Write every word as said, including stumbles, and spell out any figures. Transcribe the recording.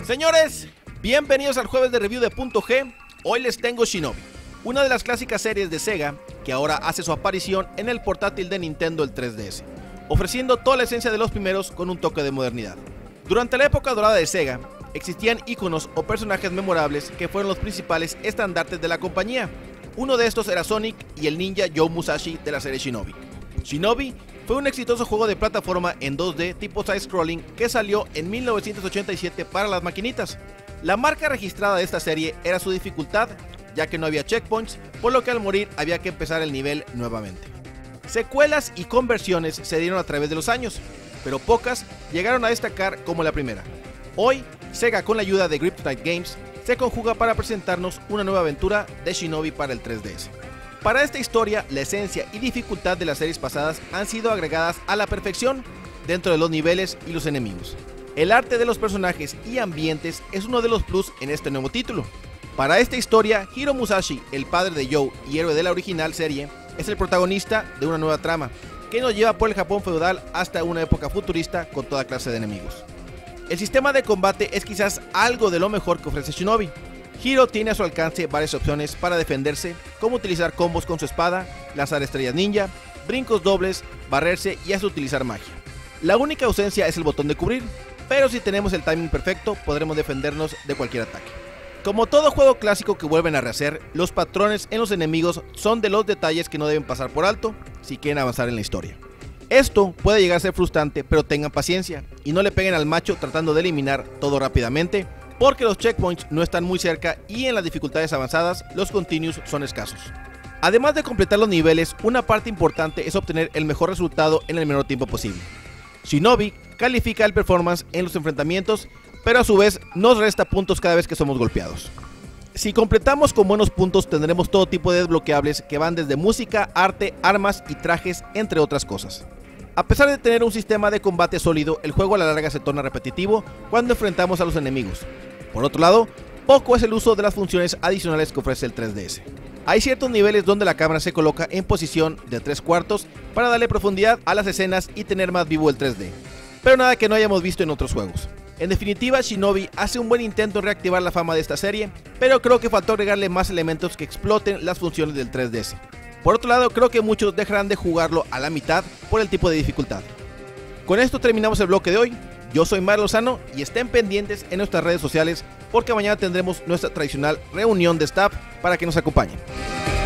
Señores, bienvenidos al jueves de review de Punto G. Hoy les tengo Shinobi, una de las clásicas series de Sega que ahora hace su aparición en el portátil de Nintendo, el tres D S, ofreciendo toda la esencia de los primeros con un toque de modernidad. Durante la época dorada de Sega, existían iconos o personajes memorables que fueron los principales estandartes de la compañía. Uno de estos era Sonic y el ninja Joe Musashi de la serie Shinobi. Shinobi fue un exitoso juego de plataforma en dos D tipo side-scrolling que salió en mil novecientos ochenta y siete para las maquinitas. La marca registrada de esta serie era su dificultad, ya que no había checkpoints, por lo que al morir había que empezar el nivel nuevamente. Secuelas y conversiones se dieron a través de los años, pero pocas llegaron a destacar como la primera. Hoy, Sega, con la ayuda de Griptide Games, se conjuga para presentarnos una nueva aventura de Shinobi para el tres D S. Para esta historia, la esencia y dificultad de las series pasadas han sido agregadas a la perfección dentro de los niveles y los enemigos. El arte de los personajes y ambientes es uno de los plus en este nuevo título. Para esta historia, Hiro Musashi, el padre de Joe y héroe de la original serie, es el protagonista de una nueva trama, que nos lleva por el Japón feudal hasta una época futurista con toda clase de enemigos. El sistema de combate es quizás algo de lo mejor que ofrece Shinobi. Hiro tiene a su alcance varias opciones para defenderse, como utilizar combos con su espada, lanzar estrellas ninja, brincos dobles, barrerse y hasta utilizar magia. La única ausencia es el botón de cubrir, pero si tenemos el timing perfecto podremos defendernos de cualquier ataque. Como todo juego clásico que vuelven a rehacer, los patrones en los enemigos son de los detalles que no deben pasar por alto si quieren avanzar en la historia. Esto puede llegar a ser frustrante, pero tengan paciencia y no le peguen al macho tratando de eliminar todo rápidamente, porque los checkpoints no están muy cerca y en las dificultades avanzadas los continues son escasos. Además de completar los niveles, una parte importante es obtener el mejor resultado en el menor tiempo posible. Shinobi califica el performance en los enfrentamientos, pero a su vez nos resta puntos cada vez que somos golpeados. Si completamos con buenos puntos tendremos todo tipo de desbloqueables que van desde música, arte, armas y trajes, entre otras cosas. A pesar de tener un sistema de combate sólido, el juego a la larga se torna repetitivo cuando enfrentamos a los enemigos. Por otro lado, poco es el uso de las funciones adicionales que ofrece el tres D S. Hay ciertos niveles donde la cámara se coloca en posición de tres cuartos para darle profundidad a las escenas y tener más vivo el tres D, pero nada que no hayamos visto en otros juegos. En definitiva, Shinobi hace un buen intento en reactivar la fama de esta serie, pero creo que faltó agregarle más elementos que exploten las funciones del tres D S. Por otro lado, creo que muchos dejarán de jugarlo a la mitad por el tipo de dificultad. Con esto terminamos el bloque de hoy. Yo soy Mar Lozano y estén pendientes en nuestras redes sociales porque mañana tendremos nuestra tradicional reunión de staff para que nos acompañen.